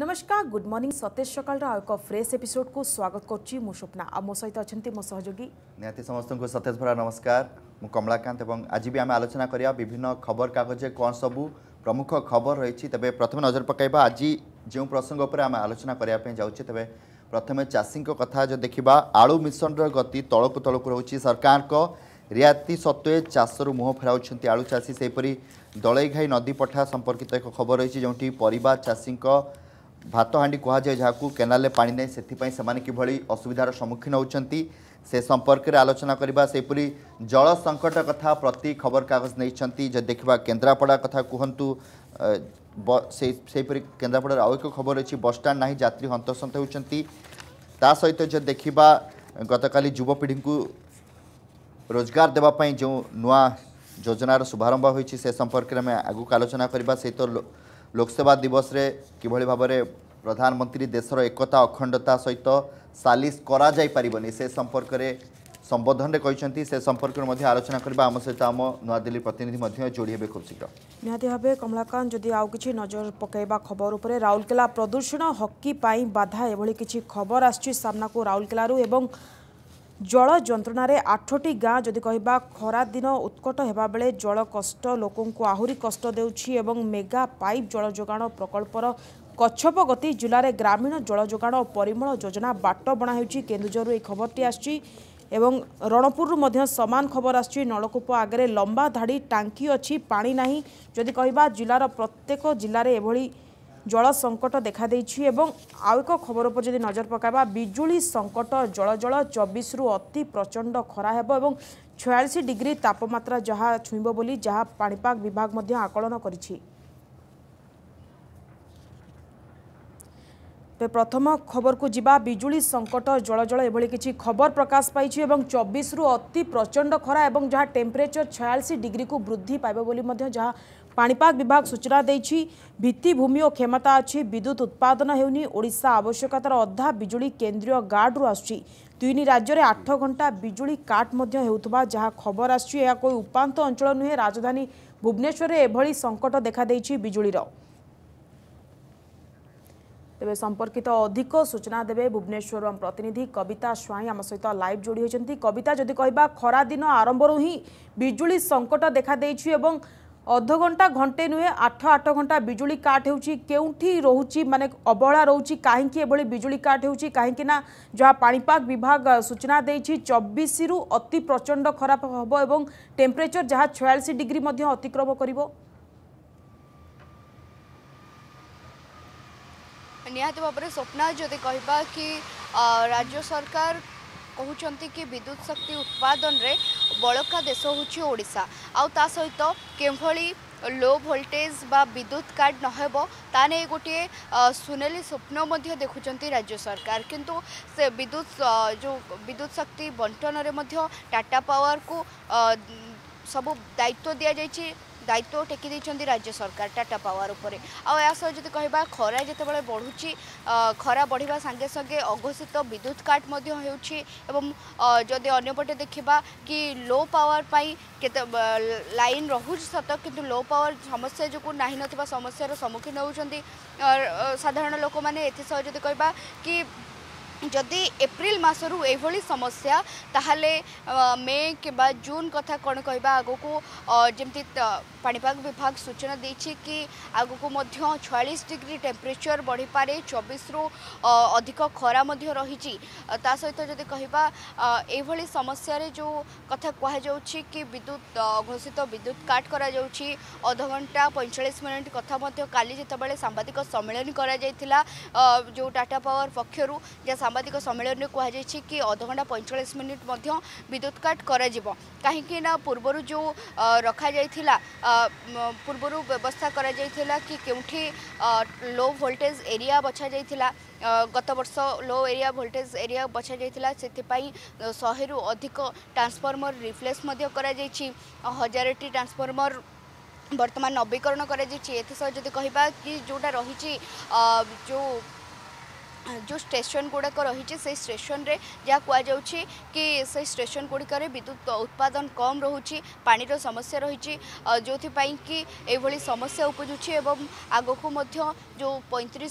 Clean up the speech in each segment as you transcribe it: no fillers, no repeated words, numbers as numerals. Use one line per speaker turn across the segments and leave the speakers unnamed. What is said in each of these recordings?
नमस्कार good morning Satej सकाल एक फ्रेश एपिसोड को स्वागत करुच्ची मु स्वप्ना आ मो सहित अच्छा मो सहयोगी
निहाती समस्त को सतेज भरा नमस्कार मु कमलाकांत एवं आज भी आम आलोचना करिया विभिन्न खबर कागज कौन सबू प्रमुख खबर रही तेबे प्रथम नजर पकाइबा आज जो प्रसंग उपर आम आलोचना करने जाऊे तेबे प्रथम चाषी कथा जो देखा आलू मिशन गति तलकू तलकू रोचे सरकार को रियायती सत्वे चाषर मुह फेराउछंती आलू चाषी सेपरी दलईघाई नदी पठा संपर्कित एक खबर रही जो परिबा चाषी भात हाँडी कहुए जहाँ केनाल पानी नहीं से किभली असुविधार सम्मुखीन होती से संपर्क में आलोचना करवा सेपरी जल संकट कथा प्रति खबर कागज नहीं जो देखा केन्द्रापड़ा कथा कहतु सेपरी केन्द्रापड़ा आउ एक खबर अच्छी बसस्टाण ना यात्री हंतसंत होती सहित जो देखा गतकाली युवपीढ़ी को रोजगार देवाई जो नुआ योजनार शुभारंभ होती से संपर्क में आगू आलोचना करवा सहित लोकसेवा दिवस रे किभली भाव में प्रधानमंत्री देशर एकता अखंडता सहित सालिश करा जाई परिबनी से संपर्क में संबोधन कहते से संपर्क में आलोचना करबा आम सहित आम नुआदिल्ली प्रतिनिधि जोड़ी हे खूब शीघ्र
निहाती भाव कमलाकांत जदि आउ किछि नजर पकाइबा खबर उपरे राउरकेला प्रदूषण हॉकी पाई बाधा एभली किछि खबर आछि सामना को राउरकेलारू एवं जल जंत्रणा 8टी गाँ जदि कहबा खरा दिन उत्कट हेबा बेले जल कष्ट लोकों को आहुरी कष्ट देउछि एवं मेगा पाइप जल जोगाण प्रकल्पर कच्छप गति जिले में ग्रामीण जल जोगाण और परिमल योजना बाट बना होछि केन्दुझर एक खबरटी आछि एवं रणपुर मध्य समान खबर आछि नलकूप आगे लंबा धाड़ी टांकी अच्छी पानी नाही जदि कहबा जिलार प्रत्येक जिले में एभली जल संकट देखा देइछि एवं आउ एक खबर पर जदि नजर पकाइबा बिजुली संकट जल जल 24 रु अति प्रचंड खरा हेबो एवं 46 डिग्री तापमात्रा जहाँ छुईब बोली जहाँ पाणीपाग विभाग मध्य आकलन करिछि। प्रथम खबर को जिबा बिजुली संकट जल जल एभली किछि खबर प्रकाश पाइछि एवं 24 रु अति प्रचंड खरा एवं जहाँ टेम्परेचर 46 डिग्री को वृद्धि पाइबो बोली मध्य जहाँ पाणीपाग विभाग सूचना देइछि भित्तिभूमि और क्षमता अच्छी विद्युत उत्पादन हेउनी ओडिशा आवश्यकतार अधा बिजुली केंद्रीय गार्डरू आछि दुईनी राज्य में 8 घंटा बिजुली काट मध्य हेउथबा जहाँ खबर आछि या कोई उपांत अंचल नुहे राजधानी भुवनेश्वर एभली संकट देखा देइछि बिजुलीर तेज संपर्कित अधिक सूचना देवे भुवनेश्वर प्रतिनिधि कविता स्वाई आम सहित लाइव जोड़ी होती कविता जदि कहबा खरा दिन आरंभ ही बिजुली संकट देखा देइछि एवं अध घंटा घंटे नुहे 8 घंटा बिजुली काट होउछि केउठी रोहुछि माने अबहला रोहुछि काहेकि एभली बिजुली काट होउछि काहेकि ना जहाँ पाणीपाग विभाग सूचना देइछि 24 रु अति प्रचंड खराब हबो एवं टेम्परेचर जहाँ 46 डिग्री मध्य अतिक्रम करिवो
निहाती भाव में स्वप्ना जदि कहबा कि राज्य सरकार कहते कि विद्युत शक्ति उत्पादन रे बड़का देश होछि ओडिशा आउ ता सहित केभली लो वोल्टेज बा विद्युत काट नहेबो ता नै गोटे सुनेली स्वप्न मध्य देखुचंती राज्य सरकार किंतु से विद्युत शक्ति बंटन रे मध्य टाटा पावर को सब दायित्व दिया जायछि दायित्व टेकी देइछंती राज्य सरकार टाटा पावर उपरे आ जदि कहबा खरा जितेबाला बढ़ुची खरा बढ़िबा संगे संगे अघोषित विद्युत काट मध्य हेउची एवं जदि अन्यपटे देखिबा कि लो पावर पाई केते लाइन रहुच सत किंतु लो पावर समस्या जो नाही नथिबा समस्यार सम्मुखीन होउछंती साधारण लोक माने एथि सह जदि कहबा कि जदि एप्रिल मासरू एभली समस्या ताहले मे के जून कथा कौन कहबा आगो को जमती पाणीपाग विभाग सूचना देछि कि आगो को मध्य 46 डिग्री टेम्परेचर बढ़ी पारे 24 रु अधिक खरा मध्य रही ता सहित जदि कहबा एभली समस्या रे जो कथा कहा जाउछि कि विद्युत घोषित विद्युत काट करा जाउछि अध घंटा 45 मिनिट कथा मध्य काली जेतेबेले सांबादिक सम्मेलन करा जायतिला जो टाटा पावर पक्षरु जे सांबादिक सम्मेलन में कहुई कि अध घंटा 45 मिनिट मध्य विद्युत काट करा कहीं पूर्वर जो रखा जाइथिला पूर्वर व्यवस्था करा जाइथिला कि केउठी लो वोल्टेज एरिया बछा जाइथिला गत वर्ष लो एरिया वोल्टेज एरिया बछा जाइथिला सेतिपाई 100 रु अधिक ट्रांसफॉर्मर रिप्लेस मध्य करा जाइछि 1000टी ट्रांसफॉर्मर वर्तमान नवीकरण करा जाइछि एथि जदि कहबा कि जोटा रही जो स्टेशन गुड़ाक रही से स्टेशन रे जहाँ कहुच्छी कि से स्टेशन गुड़िक विद्युत उत्पादन कम रोचे पानीर समस्या रही जो कि समस्या उपजुची एवं आगक जो 35 रु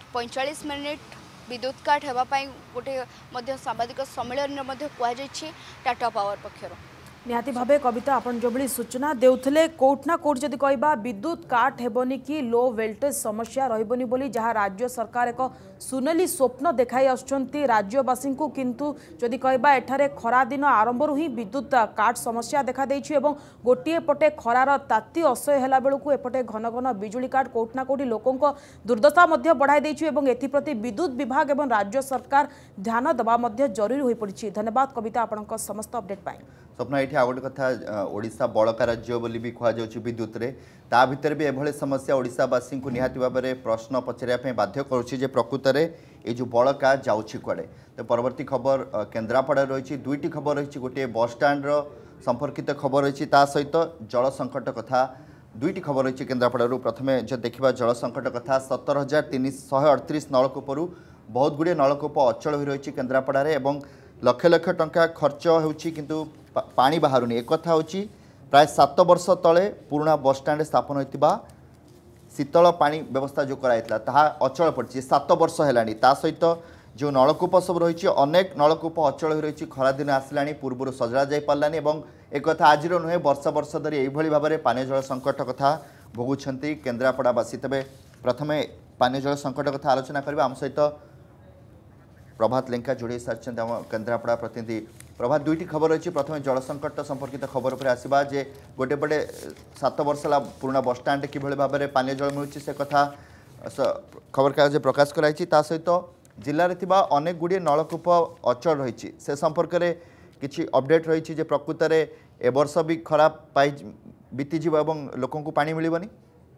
45 मिनिट विद्युत काट होगापाई गोटे सांबादिक सम्मेलन में कहुई टाटा पावर पक्षर
निहाती भावे कविता आपन जो सूचना देउथले कोर्ट ना कोर्ट जदि कहबा विद्युत काट हेबनी कि लो वोल्टेज समस्या रहिबनी बोली जहाँ राज्य सरकार एक सुनेली स्वप्न देखाई आछंती राज्यवासी को किंतु जदि कहबा एठारे खरा दिन आरंभ ही विद्युत काट समस्या देखा देछि एवं गोटिए पटे खरार ताती असह्य हेला बेलू एपटे घन घन बिजुली काट कोर्ट ना कोर्ट लोकों दुर्दशा मध्य बढ़ाई देछि एवं एथिप्रति विद्युत विभाग एवं राज्य सरकार ध्यान दबा मध्य जरूरी होई पड़िछि। धन्यवाद कविता आपनक समस्त अपडेट पाई।
स्वप्न ये आउ गोटे कथा ओडिशा बड़का राज्य बोली भी कहुच्छी विद्युत रे ता भितर भी एभली समस्या ओडिशावासी को निहाती भाव में प्रश्न पचारे बाध्य करुच्ची प्रकृत में ये जो बड़का जाऊँगी कुआड़े। तो परवर्ती खबर केन्द्रापड़ा रही दुईटी खबर रही गोटे बस स्टाण्ड संपर्कित खबर रही सहित जल संकट कथा दुईटी खबर रही केन्द्रापड़ू। प्रथम जो देखा जल संकट कथा 17,338 नलकूपरू बहुत गुड़े नलकूप अचल हो रही केन्द्रापड़े और लक्ष लक्ष टंका खर्च होची किंतु पानी बाहरुनी। एक कथा होची प्राय 7 वर्ष तले पुराना बस स्टाण्ड स्थापन होता शीतल पानी व्यवस्था जो कराइला ताहा अचल पड़ी 7 वर्ष है। सहित जो नलकूप सब रही अनेक नलकूप अचल हो रही खरा दिन आसला पूर्व सजड़ा जा पारानी और एक कथा आज नुहे वर्ष वर्ष धरी यही भाव में पानी जल संकट कथा भोगुंट केन्द्रापड़ावासी। तेज प्रथम पानी जल संकट कथा आलोचना करवा आम सहित प्रभात लेंका जोड़े सारी केन्द्रापड़ा प्रतिनिधि। प्रभात दुईटी खबर रही प्रथम जल संकट संपर्कित खबर पर आसवा जे गोटे पटे 7 वर्ष है पुराना बस स्टाण्ड कि भाव में पानी जल मिलूँ से कथा खबर कागज प्रकाश कराई। सहित जिले में अनेक गुड़िए नलकूप अचल रही से संपर्क में किसी अपडेट रही प्रकृत में ए वर्ष भी खराब पाई बीतीज और लोक पानी मिलबनी।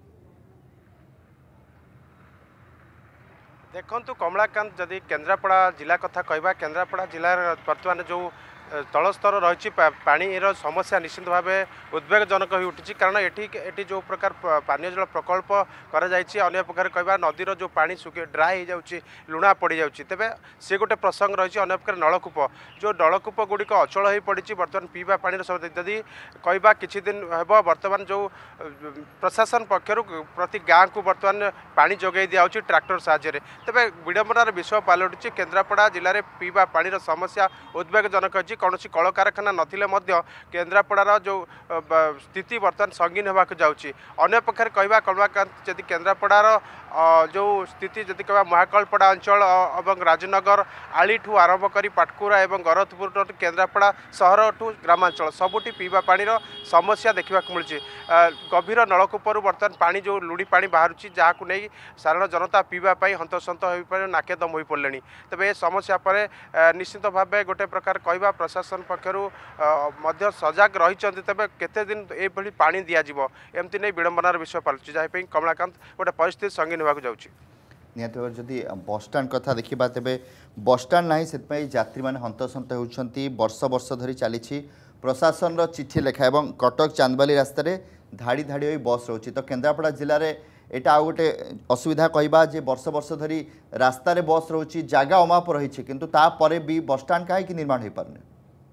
देखु कमलाकांत जदि केन्द्रापड़ा जिला कथा कहवा केन्द्रापड़ा जिलार बर्तमान जो तलस्तर रही पानीर समस्या निश्चित भाव उद्वेगजनक हो उठी कारण एटी जो प्रकार पानीय जल प्रकल्प कर प्रकार कहवा नदीर जो पानी सुखी ड्राए हो लुणा पड़ जाऊँगी तेज सी गोटे प्रसंग रही अनेक प्रकार नलकूप जो नलकूप गुड़िक अचल हो पड़ी बर्तमान पीवा पानी जदि कहवा किछि दिन हेब बर्तमान जो प्रशासन पक्षर प्रति गाँ को बर्तमान पानी जोगाई दिया ट्रैक्टर साहाय्य तेज विडंबनार विषय पलटुची केन्द्रापड़ा जिले में पीवा पानी समस्या उद्वेगजनक अच्छी कौन कल कारखाना नथिले केन्द्रापड़ार जो स्थिति बर्तमान संगीन होगा जाऊँगी। अन्य पक्षर कहवा कमलाकांत जदि केन्द्रापड़ार जो स्थिति जदि कहवा महाकलपड़ा अंचल और राजनगर आली ठू आरंभ कर पाटकुरा और गरतपुर केन्द्रापड़ा सहर ठू ग्रामांचल सबुठी पीवा पानी समस्या देखा मिलूँ। गभीर नलकूपर बर्तमान पानी जो लुड़ी पानी बाहर जहाँ को नहीं साधारण जनता पीवाई हंतसंत हो पारे नाकेदम हो पड़े। तेज ये समस्या पर निश्चित भाव गोटे प्रकार कहवा प्रशासन पक्षर सजग रही तेज केते दिन ये पानी दिज्व एमती नहीं विडंबनार विषय पलटुची जहाँपाई कमलाकांत गोटे परिस्थिति संगीन होगा जाऊँगी।
निहत भाव जदि बस स्टाण्ड कथा देखा तेज बस स्टाण्ड ना से यात्री मैंने हंतसंत होती वर्ष वर्ष धरी चली प्रशासन चिठी लेखा और कटक चांदबाली रास्त धाड़ी धाड़ी बस रोचे। तो केन्द्रापड़ा जिले में यहाँ आउ गोटे असुविधा कहवा जे वर्ष वर्ष धरी रास्तार बस रोचे जगह अमाप रही किंतु तापर भी बस स्टाण्ड कहीं निर्माण हो पारे।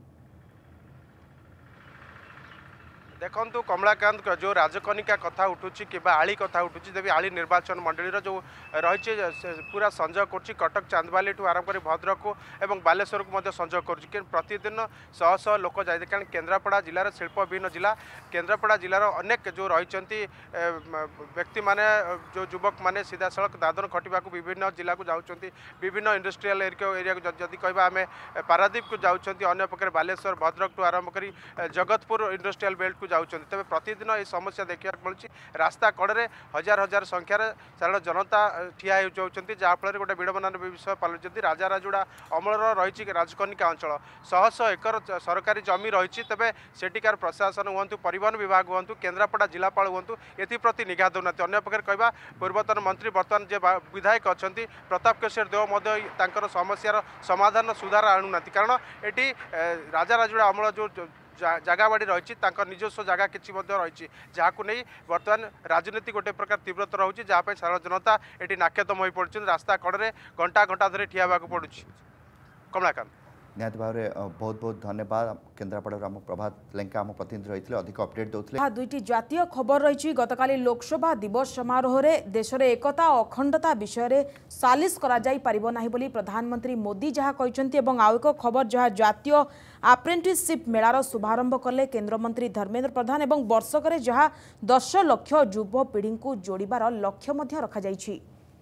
देखु कमलाकांत जो राजकनिका कथा उठुची कि आली कथा उठुची जब आली निर्वाचन मंडली जो रही पूरा संजोग कर कटक चांदबाली ठू आरंभ कर भद्रक और बालेश्वर को संजोग कर प्रतिदिन शह शह लोक जाए कारण केन्द्रापड़ा जिलार शिल्पविहीन जिला केन्द्रापड़ा जिलार अनेक जो रही व्यक्ति माने जो युवक माने सीधा सड़क दादन खटिया विभिन्न जिला को जाऊँच विभिन्न इंडस्ट्रियल एरिया को जदि कहवा आम पारादीप को जाऊँच अन्य प्रकार बालेश्वर भद्रक ठू आरंभ कर जगतपुर इंडस्ट्रियल बेल्ट को जाऊँच तेज प्रतिदिन ये समस्या देखा मिलूँ रास्ता कड़े हजार हजार संख्यार साधारण जनता ठिया होती जहाँफल गोटे विडंबनार विषय पलटुंट राजाराजुड़ा अमलर रही राजकनिका अंचल शह शह एकर सरकारी जमी रही तेज सेठिकार प्रशासन हूँ परिवहन विभाग हूँ केन्द्रापड़ा जिलापाल हूँ एप्रति निघा दौना अन्य प्रकार कहवा पूर्वतन मंत्री बर्तमान जे विधायक अच्छा प्रताप केशर देव समस्यार समाधान सुधार आणुना कारण ये राजाराजुड़ा अमल जो जगह बाड़ी रही निजस्व जगह किसी रही जहाँ को नहीं बर्तमान राजनीति गोटे प्रकार तीव्रतर रोचे जहाँपाई साधारण जनता ये नाकेदम हो पड़े रास्ता कड़े घंटा घंटा धरी ठिया पड़ुଛି। कमलाकांत
निहाती भाव में बहुत बहुत धन्यवाद केन्द्रापड़ा आम प्रभात लेंका आम प्रतिनिधि रही अधिक अपडेट देते।
दुईटी जातीय खबर रही गतकाली लोकसभा दिवस समारोह में देश में एकता और अखंडता विषय में सालिश करा जाई परिबो नाही बोली प्रधानमंत्री मोदी जहाँ कहते आउ एक खबर जहाँ जातीय अप्रेंटिसशिप मेलार शुभारंभ कले केन्द्रमंत्री धर्मेंद्र प्रधान एवं वर्षक जहाँ 10 लाख युवपीढ़ी को जोड़ार लक्ष्य रखा जाइछि।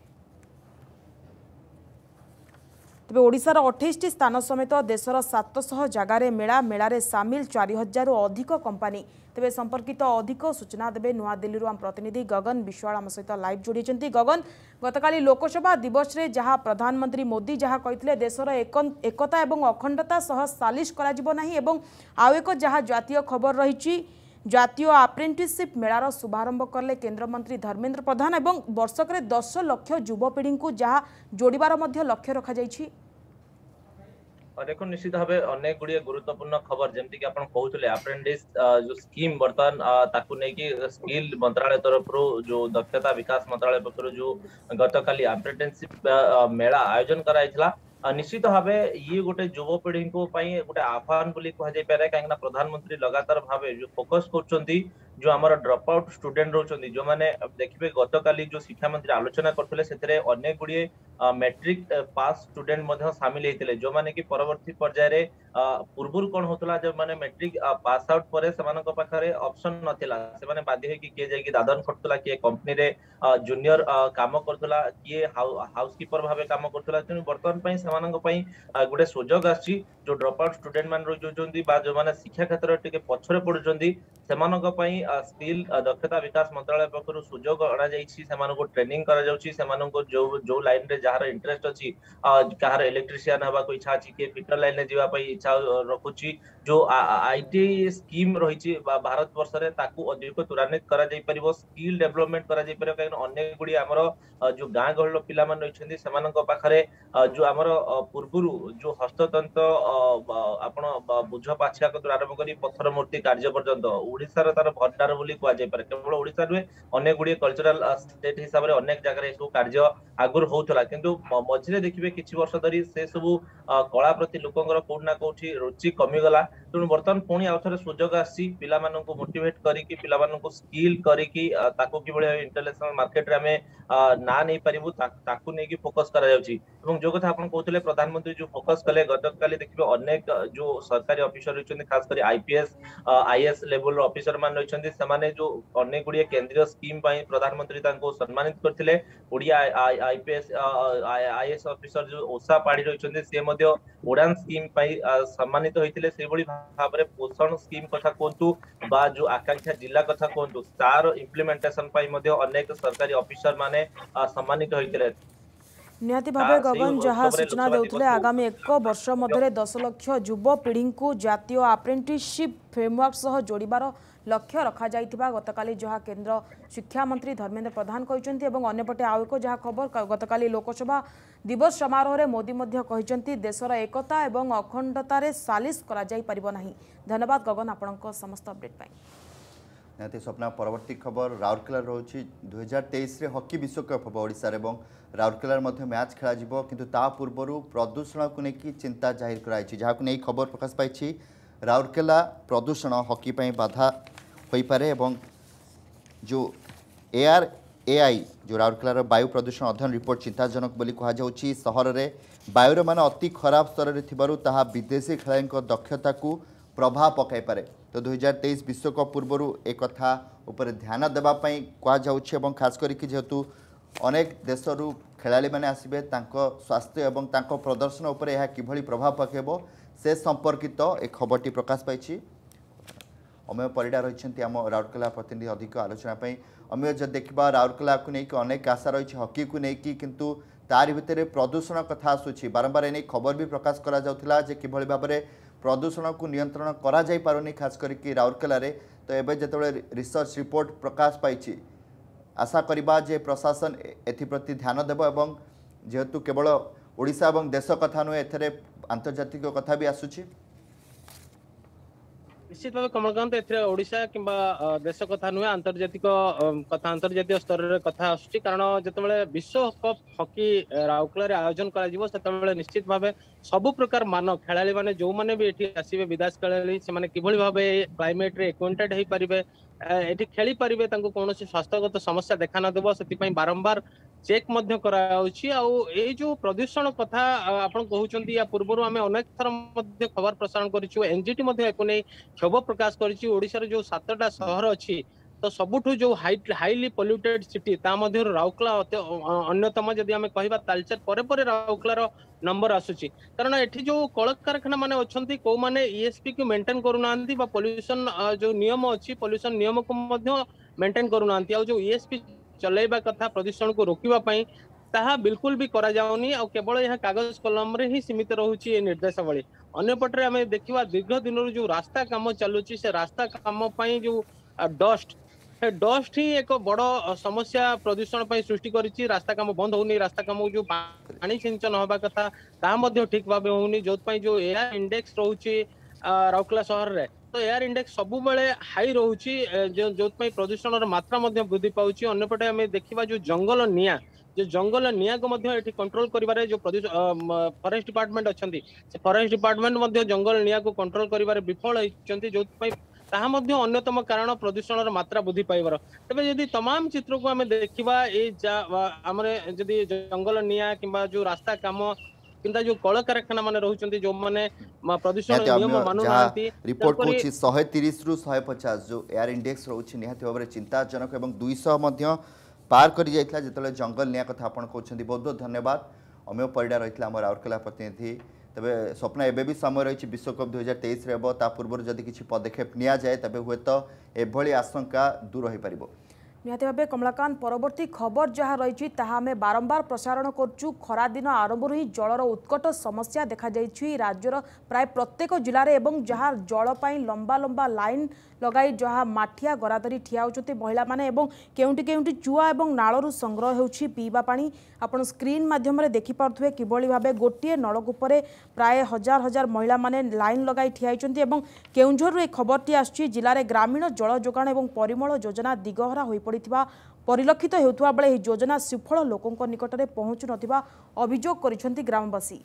तेज ओडिशार 28 स्थान समेत देशर 700 जगार मेला सामिल 4000 अधिक कंपानी। तेज संपर्कित अधिक सूचना देवे नुआदिल्ली आम प्रतिनिधि गगन विश्वाल आम सहित लाइव जोड़ी। गगन, गतकाली लोकसभा दिवस रे जहाँ प्रधानमंत्री मोदी जहाँ कहते देशर एकता एवं अखंडता सह सालिश करा नाही एवं आउ एक जहाँ जातीय खबर रही जातीय अप्रेंटिसशिप मेलार शुभारंभ कले केन्द्रमंत्री धर्मेंद्र प्रधान एवं वर्षक 10 लाख युवपीढ़ी को जहाँ जोड़ार लक्ष्य रखा जाइछि।
देखो निश्चित भाव अनेक गुड़िया गुरुत्वपूर्ण खबर जमती कि आपण कहते अप्रेंटिस जो स्कीम बर्तमान ताकू नहीं स्किल मंत्रालय तरफ जो दक्षता विकास मंत्रालय पक्ष जो गतकाली अप्रेंटिसशिप मेला आयोजन कराइथिला निश्चित भाव ये गोटे युवपीढ़ी को गोटे आह्वान बोली कहुई पारे कहीं प्रधानमंत्री लगातार भाव जो फोकस कर जो आम ड्रप आउट स्टूडेंट रोचंती जो मैंने देखिए गतकाली जो शिक्षा मंत्री आलोचना करते से अनेक गुड़िए मैट्रिक पास स्टूडेंट सामिल होते जो मैंने कि परवर्ती पर्याय पूर्व कौन होता जो मैंने मैट्रिक पास आउट पर ऑप्शन नथिला से बाध्य होगी किए जाए दादन खटुला किए कंपनी रे जूनियर काम करथुला किए हाउसकीपर भाव काम करथुला तेणु वर्तमान गोटे सुजोग आछि जो ड्रप आउट स्टूडेंट मान रही जो मैंने शिक्षा क्षेत्र टिके पछरे पड़ुचंदी स्किल दक्षता विकास मंत्रालय पक्षर सुजोग अणा ट्रेनिंग जो लाइन रे जार इंटरेस्ट अच्छी कहार इलेक्ट्रीशियन हवा को इच्छा अच्छी किए फिटर लाइन में जावाई इच्छा रखुची जो आईटी स्कीम रही भारत वर्ष में अधिक त्वरान्वित करा जाई परिबो स्किल डेवलपमेंट करा जाई परिबो कहीं अनेक गुड़ी आमर जो गाँ गहल पिला मान रही पाखरे जो आमर पूर्व जो हस्ततंत्र आपण बुझ पाछिया आरंभ कर पत्थर मूर्ति कार्य पर्यंत ओडिशार तार भंडार बोली कहुई पारे केवल ओडिशा नुहे अनेक गुड़ी कल्चरल स्टेट हिसाब से अनेक जगह सब कार्य आगुरी होता किंतु मझे देखिए किछि वर्ष धरी से सब कला प्रति लोकंर कोठना कोठी रुचि कमीगला तेणु बर्तमान पुणी आउ थे सुजोग आसी पिला माननकु मोटिवेट करिकि पिला माननकु स्किल करिकि ताको किबळे इंटरनेशनल मार्केट रे हमें ना नहीं पारिबु ताकू नहीं फोकस करा जाउची एवं जो कथा आपण कहउतले प्रधानमंत्री जो फोकस कले गतकाली देखिबे अनेक जो सरकारी ऑफिसर रहिछन खास कर आईपीएस आईएएस लेवल ऑफिसर मान रहिछन समाने जो अनेक गुड़िए केंद्रीय स्कीम पई प्रधानमंत्री तांको सम्मानित करथिले ओडिया आईपीएस आईएएस ऑफिसर जो ओसा पाड़ी रहिछन से मध्य उड़ान स्कीम पई सम्मानित होइतिले से बड़ी भाबरे पोषण स्कीम कथा कोंतु बा जो आकांक्षा जिला कथा कोंतु तार इंप्लीमेंटेशन पई मध्य अनेक सरकारी ऑफिसर माने सम्मानित होइतिले।
निहाती भाव गगन जहाँ सूचना देउथिले आगामी 1 वर्ष मध्य 10 लाख युवपीढ़ी को जातीय अप्रेंटिसशिप फ्रेमवर्क सह जोड़ार लक्ष्य रखा जाइथिबा गतकाली जहाँ केंद्र शिक्षा मंत्री धर्मेंद्र प्रधान कहते अन्यपटे आउ एक जहाँ खबर गतकाली लोकसभा दिवस समारोह में मोदी कहते देशर एकता एवं अखंडतार सालिश करा जाई परिबो नाही। धन्यवाद गगन आपणक समस्त अपडेट पाई।
निहाती स्वप्ना परवर्ती खबर राउरकेला रोची 2023 रे हॉकी विश्वकप हम ओडिशा एवं राउरकेला मैच खेला जिवो किंतु ता पूर्व प्रदूषण को लेकिन चिंता जाहिर कराई जहाँ नहीं खबर प्रकाश पाई राउरकेला प्रदूषण हॉकी पाई बाधा हो पारे एवं जो ARAI जो राउरकेलार वायु प्रदूषण अध्ययन रिपोर्ट चिंताजनक बोली कहुच्छी सहर में वायुर मान अति खराब स्तर में थिबारु ताहा विदेशी खेलाड़ी दक्षता को प्रभाव पकाई पारे। तो 2023 विश्वकप पूर्व एक कथा उपर ध्यान देवाई कहुच्छे और खास करके जेहेतु अनेक देशरू खेलाड़ी मैंने आसबे स्वास्थ्य और प्रदर्शन उपर यह किभली प्रभाव पकेब से संपर्कित एक खबरटी प्रकाश पाई। अमेय परिडा रही आम राउरकेला प्रतिनिधि अधिक आलोचना अमेय जब देखा राउरकेला को लेकिन अनेक आशा रही हॉकी को लेकिन किंतु तार भितर प्रदूषण कथा आसूची बारंबार एने खबर भी प्रकाश करा जाउथिला जे किभली भाव में प्रदूषण को नियंत्रण करा जाई पारुनी खास करके राउरकेला रे। तो एबे जेतबेले रिसर्च रिपोर्ट प्रकाश पाई आशा करिबा जे प्रशासन एथिप्रति ध्यान देव एवं जेहेतु केवल ओडिशा एवं देश कथा नुहे एथरे आंतर्जातिक कथा भी आसूची।
निश्चित भाव कमलकांत ओडिशा किंबा देश कथा नुहे आंतर्जातिक कथा अंतर्जातीय स्तर रे कथा आसुची कारण जेतेबेले विश्व कप हॉकी राउरकेला रे आयोजन करा जिवो सेतेबेले निश्चित भाव सब प्रकार मान खेलाड़ी माने जो माने भी एठी आसीबे विदेश खेलाड़ी से माने किभଳି भाबे क्लाइमेट रे एक्वेंटेड हेई परिबे एठी खेली परिबे तांको कोनोसी स्वास्थ्यगत समस्या देखा न देबो सेति पई बारंबार चेक मध्य कराउछि आ ए जो प्रदूषण कथा आपण कहउचंती या पूर्वरु हमें अनेक थर मध्य खबर प्रसारण करिछु एनजीटी मध्य एको नै क्षोभ प्रकाश करिछि ओडिसा रे जो 7टा शहर अछि तो सबुठु जो हाईली पोल्यूटेड सिटी ता मध्य राउरकेला अन्यतम जदि हमें कहबा तालचेर परे परे राउरकेला रो नंबर आसुची कारण एठी जो कल कारखाना माने अछंती को माने ईएसपी को मेंटेन करूनांती बा पोल्यूशन जो नियम अछि पोल्यूशन नियम को मध्य मेंटेन करूनांती आ जो ईएसपी चलेबा कथा प्रदूषण को रोकिबा पई ताहा बिल्कुल भी करा जाउनी आ केवल यह कागज कलम रे ही सीमित रहउची ए निर्देशावली अन्य पटरे हमें देखिबा दीर्घ दिन जो रास्ता काम चालुची से रास्ता काम पई जो डस्ट ही एक बड़ समस्या प्रदूषण पई सृष्टि करिछि रास्ता काम बंद होउनी रास्ता काम जो पानी सिंचन होबा कथा ता मध्ये ठीक भाबे होउनी जोत पई जो एयर इंडेक्स रहउची राउरकेला शहर रे तो एयर इंडेक्स सब बेले हाई रहउची जोत पई प्रदूषण र मात्रा मध्ये वृद्धि पाउची अन्य पटे हमें देखिबा जो जंगल निया को मध्ये एठी कंट्रोल करिबारे जो फॉरेस्ट डिपार्टमेंट अछंती से फॉरेस्ट डिपार्टमेंट मध्ये जंगल निया को कंट्रोल करिबारे विफल होइचंती जोत पई ताहा मध्ये अन्यतम कारण प्रदूषण र मात्रा वृद्धि पाइबार तबे यदि तमाम चित्र को हमें देखिबा ए हमरे यदि जंगल निया किंबा जो रास्ता काम किंता जो कल कारखाना माने रहउचंती जो माने प्रदूषण नियम मानु नांती
रिपोर्ट कोछि 130 रु 150 जो एयर इंडेक्स रहउछि निहाती भाबरे चिंताजनक एवं 200 मध्ये पार करि जाइतला जेतले जंगल निया कथा आपण कहउछंती बहुत बहुत धन्यवाद अमेय परिडा रहितला हमर राउरकेला प्रतिनिधि तबे स्वप्न एबे भी समय रही विश्वकप 2023 रे ता पूर्व जदि किछि पदक्षेप निया जाए तबे हुए तो एभली आशंका दूर होई परिबो
निहाती भाव कमलाकांत परवर्ती खबर जहाँ रही आम बारंबार प्रसारण करुँ खरा दिन आरंभ ही जलर उत्कट समस्या देखा राज्यर प्राय प्रत्येक जिले में जहाँ जलपाई लंबा लंबा लाइन लगाई जहाँ माठिया गरा धरी ठिया होती महिला माने एवं केउंटी केउंटी चुआ एवं नालू संग्रह होउछि पीवा पानी आपण स्क्रीन माध्यम देखिपे किभली भाव गोटे नलकूपे प्राय हजार हजार महिला माने लाइन लगाई ठिया होती एवं केउंझर एक खबरटी आसुछि जिले में ग्रामीण जल जोगाण एवं परिमल योजना दिगहरा हो पड़ता परिलक्षित होता बेले यह योजना सुफल लोकों निकट में पहुँचु नथिबा अभियोग करिसेंति ग्रामवासी।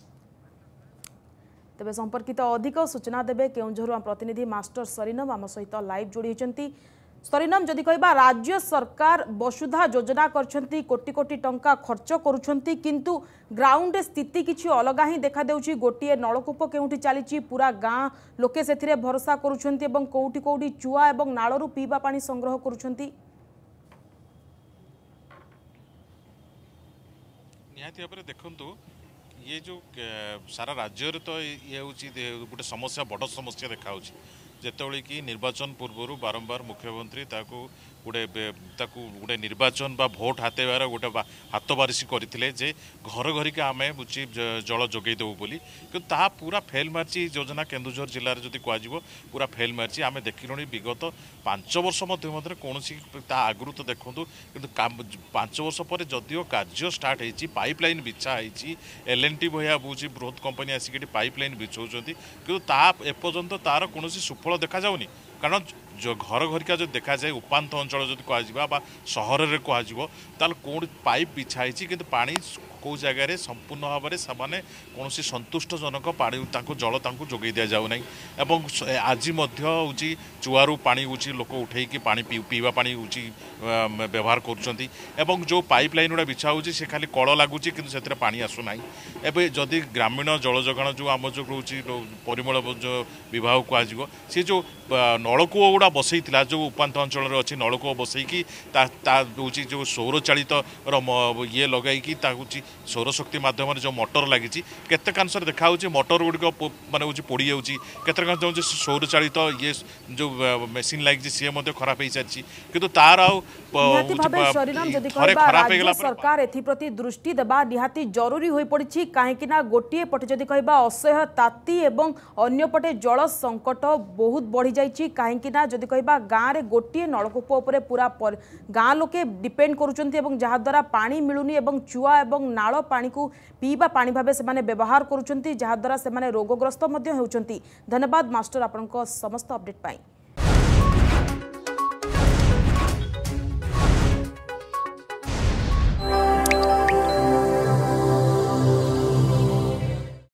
तेबे संपर्कित अधिक सूचना देबे केउंझर प्रतिनिधि मास्टर सरीनम आम सहित लाइव जोड़ी होती। सरीनम जदि कहबा राज्य सरकार वसुधा योजना करछंती कोटी कोटी टंका खर्च करुछंती किंतु ग्राउंड स्थिति किछि अलग ही देखा देउछि गोटिए नलकूप केउठी चलीछि पूरा गाँ लोके सेथिरे भरोसा करुछंती एवं कोउठी कोउठी चुआ एवं नालरू पीवा पानी संग्रह करुछंती।
निहाती भाव देखु ये जो सारा राज्य तो ये गोटे समस्या बड़ समस्या देखा जितेबाला कि निर्वाचन पूर्व बारंबार मुख्यमंत्री गोटे निर्वाचन बा भोट हातेबार गोटे हाथ बारिश करते जे घर घरिका आम बुझी जल जोगे देवु बोली कि पूरा फेल मार्ची योजना केन्दुझर जिले में जब कह पूरा फेल मार्ची आम देखिलु विगत 5 वर्ष मध्य कौन आगु तो देखूँ कि 5 वर्ष पर जदिव कार्य स्टार्ट होती पाइपलाइन बिछाई एल&टी भया बुझी बृहत कंपनी आसिक पाइपलाइन बिछाऊँच कि एपर्यंत तार कौन सुफल देखा जाऊनी कारण जो घर घरिका जो देखा जाए उपांत अंचल जो कह सहर में कह कौन पाइप बिछाई कि पानी कौ जगार संपूर्ण भाव में से कौन संतुष्टजनक पानी जल जोगे दि जाऊना एवं आज हूँ चुआरू पानी हूँ लोक उठेकी पानी पीवा पानी हूँ व्यवहार कर जो पाइप लाइन गुड़ा बिछा हो खाली कल लगुच कि पानी आसूना एवं जदि ग्रामीण जल जोगाण जो आम जो रोचे परिमल जो विभाग कह सी जो नलकूप गुड़ा बसई जो उपांत अंचल अच्छी नलकूप बसईकी हूँ जो सौर चालित ये लगेगी सौर शक्ति माध्यम जो मोटर लगी केतेकांश देखा मोटर गुड़िक माने पोड़ी जाऊँच सौर चालित ये जो मेसीन लगी सी खराब हो सारी कि तार
सरकार एप्रति दृष्टि देवा निहाती जरूरी हो पड़ी कहीं गोटे पटे जदि कहबा असह्य ताती एवं अन्य पटे जल संकट बहुत बढ़ी जाइछि कहीं जदि कहबा गाँव में गोटे नलकूप उपर पूरा गाँ लोके डिपेंड करुँच जहाद्वारा पानी मिलूनी एवं चुआ एवं नाल पानी को पीवा पानी भाव से व्यवहार करुँच जहाद्वारा से रोगग्रस्त होउछंती। धन्यवाद मास्टर आपन समस्त अपडेट पाई।